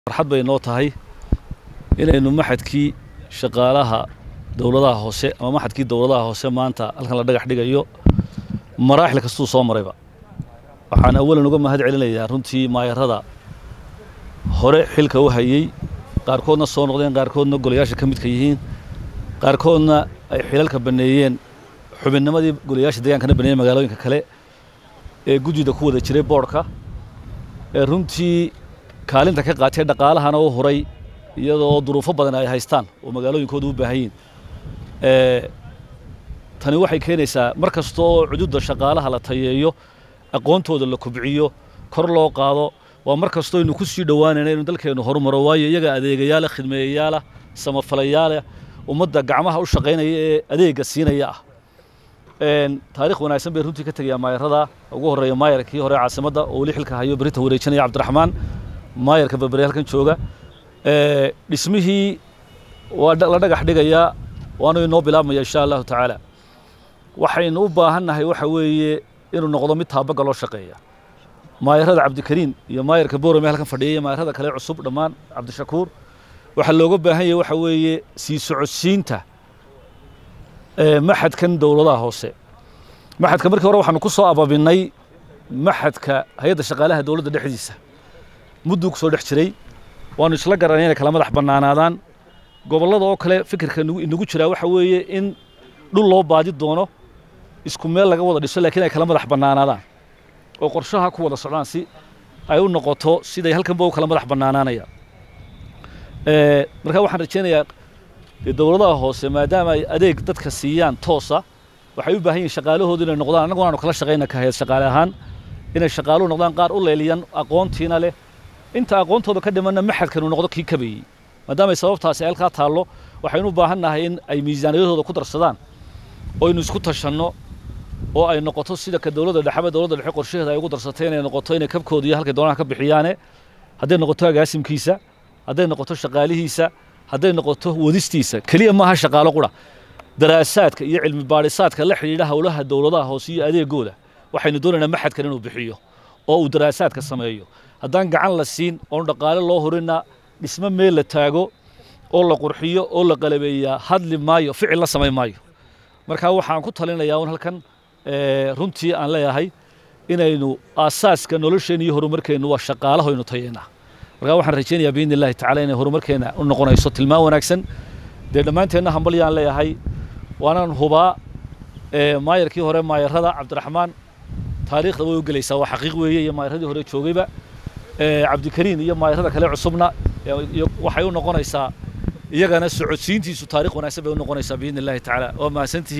farxad bay noo tahay inaynu maxadkii shaqaalaha dawladaha hoose ama maxadkii dawladaha hoose maanta halkan la dhagax dhigayo maraaxil kastuu soo marayba waxaan awalan uga mahad celinayaa runtii maayarada hore xilka u hayay qaarkoodna soo noqdeen qaarkoodna golayaasha ka midka yihiin qaarkoodna ay xilalka baneeyeen xubinnimadii golayaasha deegaankana baneeyeen magaalooyinka kale ee gudida ku wada jiray boorka ee runtii kaalinta ka qaatay dhaqaalahana oo horay iyadoo duruufo badan ay haystaan oo magaalooyinkoodu u baahan yihiin tani waxay keenaysaa markasta oo cududa shaqaalaha la tayeeyo aqoontooda la kubciyo kor loo qaado waa markasta oo aynu ku sii dhowaanayna inuu dalkeenu horumaro waayo iyaga adeegayaal khidmeeyayaal samafalayaal ummadda gacmaha u shaqeynaya ee adeega siinaya ah taariikh wanaagsan bay runtii ka tagayaa maayarada ugu horeeya maayarkii hore caasimadda oo wali xilka hayo berita wareejinaya Cabdiraxmaan maayarka berbere halkan jooga dhismihii waa la dhagax dhigayaa waana inoo bilaabmaya insha Allah taala waxaynu u baahannahay waxa weeye inuu noqdo mid taabaga loo shaqeeya maayarada Cabdikariin iyo maayarka Boorame halkan fadhiyay maayarada kale cusub dhamaan Cabdishakuur waxa looga baahan yahay waxa weeye sii socodsiinta maxadkan dawladaha hoose maxadka markii hore waxaanu ku soo ababinay maxadka hay'adda shaqaalaha dawladda dhexdiisa muddo ku soo dhex jiray waanu isla garanayna kala madax banaanaadaan gobolada oo kale fikirka inagu jira waxa weeye in dhul loo baadi doono isku meel laga wada dhiso laakiin ay kala madax banaanaadaan oo qorshaha ku wada socdaan si ay u noqoto siday halkan baa kala madax banaanaanaya marka waxaan rajaynayaa dawladaha hoose maadaama ay adeeg dadka siiyaan toosa waxay u baahan yihiin shaqaalahoodu inay noqdaan anagu aanu kala shaqeynaa ka hay'ad shaqaale ahaan inay shaqaaluhu noqdaan qaar u leeliyan aqoontiina leh inta aqoontooda ka dhimanna maxadkan uu noqdo kii kabeeyay maadaama sababtaasi halka taalo waxaynu u baahannahay in ay miisaaniyadooda ku darsadaan oo aynu isku tashanno oo ay noqoto sida ka dawladda dhexe qorshaheeda ay ugu darsatay inay noqoto inay kabkooda iyo halka doonaan ka bixiyaane hadday noqoto agaasimkiisa hadday noqoto shaqaalihiisa hadday noqoto wadistiisa kaliya maaha shaqaalo qura daraasaadka iyo cilmi baadhisaadka la xiriira hawlaha dawladaha hoose iyo adeegooda waxaynu doonaynaa maxadkan inuu bixiyo oo uu daraasaadka sameeyo haddaan gacan la siin oon dhaqaale loo horina dhismo meel la taago oo la qurxiyo oo la qalabeeyaa hadli maayo ficil la samayn maayo marka waxaan ku talinayaa un halkan runtii aan leeyahay inaynu aasaaska nolosheena iyo horumarkeenu waa shaqaalaha aynu tayeynaa marka waxaan rajaynayaa biidni illaahi tacaala inay horumarkeena u noqonayso tilmaan wanaagsan dee dhammaanteenna hambalyaan leeyahay waanaan hubaa maayarkii hore maayarada Cabdiraxmaan taariikhda way u gelaysaa waa xaqiiq weeye iyo maayaradii hore joogayba Cabdikariin iyo maayarada kale cusubna waxay u noqonaysaa iyagana socodsiintiisu taariikh wanaagsan bay u noqonaysaa biidni illaahi tacaala waa mahadsantihiin